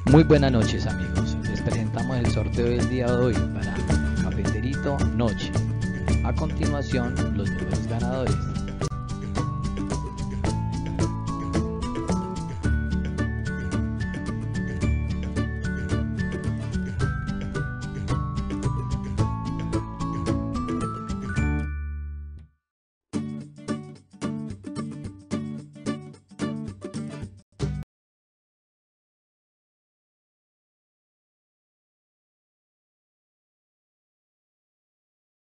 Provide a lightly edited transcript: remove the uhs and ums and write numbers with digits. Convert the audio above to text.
Muy buenas noches amigos, les presentamos el sorteo del día de hoy para Cafeterito Noche. A continuación los números ganadores.